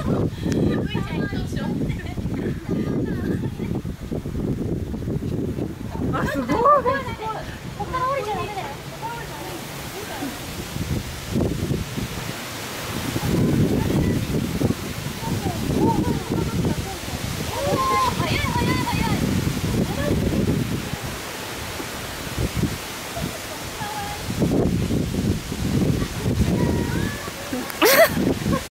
あ、すごい。 ここから降りちゃダメだよ。